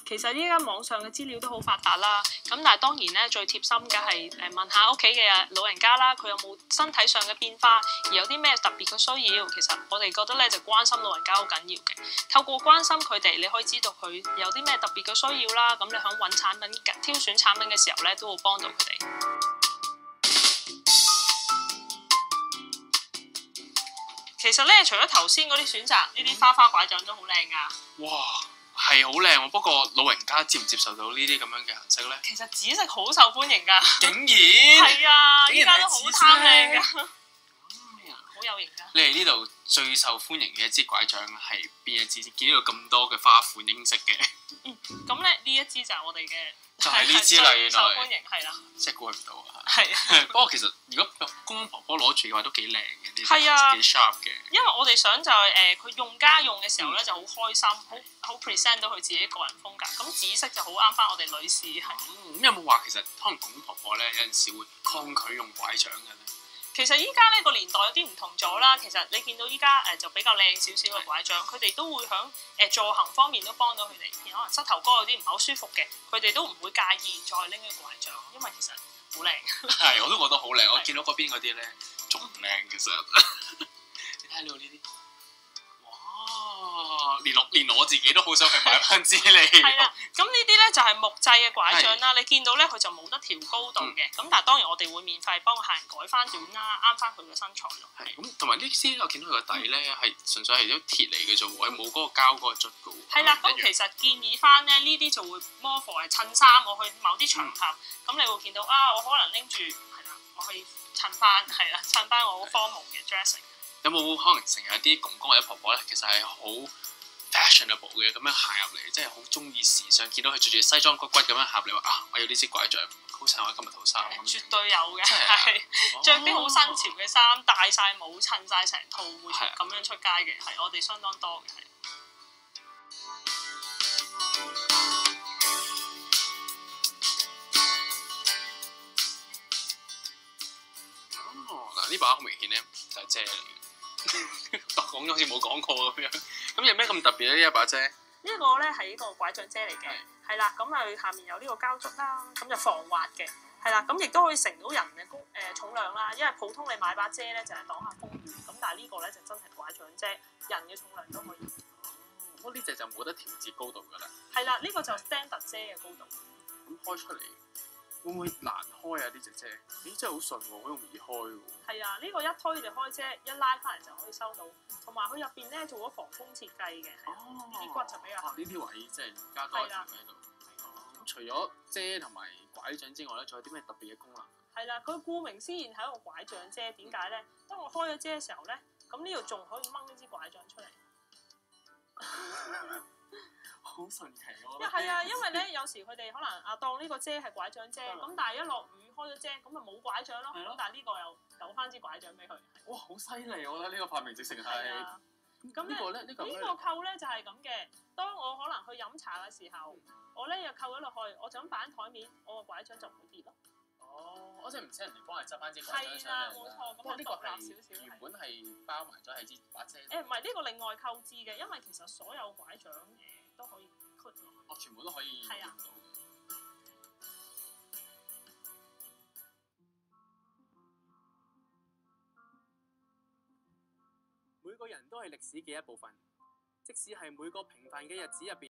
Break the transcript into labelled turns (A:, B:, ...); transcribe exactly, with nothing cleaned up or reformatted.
A: 其實依家網上嘅資料都好發達啦，咁但係當然咧最貼心嘅係誒問下屋企嘅老人家啦，佢有冇身體上嘅變化，而有啲咩特別嘅需要，其實我哋覺得咧就關心老人家好緊要嘅。透過關心佢哋，你可以知道佢有啲咩特別嘅需要啦，咁你響揾產品、挑選產品嘅時候咧，都會幫到佢哋。其實咧，除咗頭先嗰啲選擇，呢啲花花拐杖都好靚噶。
B: 哇，係好靚喎！不過老人家接唔接受到呢啲咁樣嘅顏色咧？
A: 其實紫色好受歡迎噶。
B: 竟然
A: 係啊，依家
B: 竟然係
A: 都好貪靚噶，
B: 哎呀
A: 好有型噶。
B: 你哋呢度最受歡迎嘅一支拐杖係邊一支？見到咁多嘅花款英式嘅，
A: 嗯，咁咧呢一支就係我哋嘅，
B: 就係呢支啦，
A: 最
B: 原
A: 受歡
B: 來
A: 迎係啦，
B: 即係估唔到啊！
A: 係。
B: 不過其實如果公公婆婆攞住嘅話，都幾靚嘅，呢
A: 係啊
B: 幾 sharp 嘅。
A: 因為我哋想就係誒佢用家用嘅時候咧就好開心，好好 present 到佢自己個人風格。咁紫色就好啱翻我哋女士係。
B: 咁有冇話其實可能公公婆婆咧有陣時會抗拒用拐杖嘅咧？
A: 其實依家呢個年代有啲唔同咗啦。其實你見到依家誒就比較靚少少嘅拐杖，佢哋都會響誒助行方面都幫到佢哋。可能膝頭哥有啲唔係好舒服嘅，佢哋都唔會介意再拎一個拐杖，因為其實好靚。
B: 係，我都覺得好靚。我見到嗰邊嗰啲咧仲唔靚其實。你睇下呢度呢啲，哇！連我連我自己都好想去買翻支嚟。
A: 係啦，咁呢啲咧就係木製嘅拐杖啦。你見到咧佢就冇得調高度嘅，咁、嗯、但係當然我哋會免費幫客人改翻短啦，啱翻佢嘅身材咯。
B: 係咁，同埋呢支我見到佢個底咧係純粹係啲鐵嚟嘅啫喎，冇嗰個膠嗰個質嘅喎。
A: 係啦，咁其實建議翻咧呢啲就會 more for 係襯衫，我去某啲場合，咁、嗯、你會見到啊，我可能拎住係啦，我可以襯翻係啦，襯翻我好 formal 嘅 dressing。
B: 有冇可能成日啲公公或者婆婆咧，其實係好 fashionable 嘅咁樣行入嚟，即係好中意時尚，見到佢着住西裝骨骨咁樣行嚟話啊，我要呢支拐杖，好襯我今日套衫咁。
A: 絕對有嘅，係着啲好新潮嘅衫，戴晒帽，襯晒成套，會咁樣出街嘅，係我哋相當多嘅。
B: 哦，嗱呢把好明顯咧就係遮嚟嘅。講咗好似冇講過咁樣，咁有咩咁特別咧？呢一把遮？呢
A: 一個咧係呢個拐杖遮嚟嘅，係啦，咁佢下面有呢個膠足啦，咁就防滑嘅，係啦，咁亦都可以承到人嘅公誒重量啦。因為普通你買把遮咧就係擋下風雨，咁但係呢個咧就真係拐杖遮，人嘅重量都可以。
B: 不過呢隻就冇得調節高度㗎啦。
A: 係啦，呢、這個就 standard 遮嘅高度。
B: 咁開出嚟會唔會難開啊？呢隻遮？咦，真係好順喎，好容易開喎。係
A: 啊，呢、這個一推就開遮，一拉翻嚟就可以收到。同埋佢入邊咧做咗防風設計嘅，哦，啲骨就比較。呢啲位即係加多條喺度。咁除咗遮同埋拐杖之外咧，仲有啲咩特別嘅功能？係啦，佢顧名思義係一個拐杖遮，點解咧？當我開咗遮嘅時候咧，咁呢度仲可以掹一支拐杖出嚟。
B: 好神奇喎！
A: 因係啊，因為咧有時佢哋可能啊當呢個遮係拐杖遮，咁但係一落雨開咗遮，咁咪冇拐杖咯。咁但係呢個又有翻支拐杖俾佢。哇，好犀利！我覺得呢個發明直情係。咁呢個咧，呢個呢個扣咧就係咁嘅。當我可能去飲茶嘅時候，我咧又扣咗落去，我就咁擺喺台面，我個拐杖就唔會跌咯。哦，我即係唔使人哋幫你執翻支拐杖出嚟。係啦，冇錯。咁呢個係原本係包埋咗係支把遮。誒唔係呢個另外購置嘅，因為其實所有拐杖誒都可以 cut 落。哦，全部都可以用到嘅。
C: 每個人都係歷史嘅一部分，即使係每個平凡嘅日子入邊。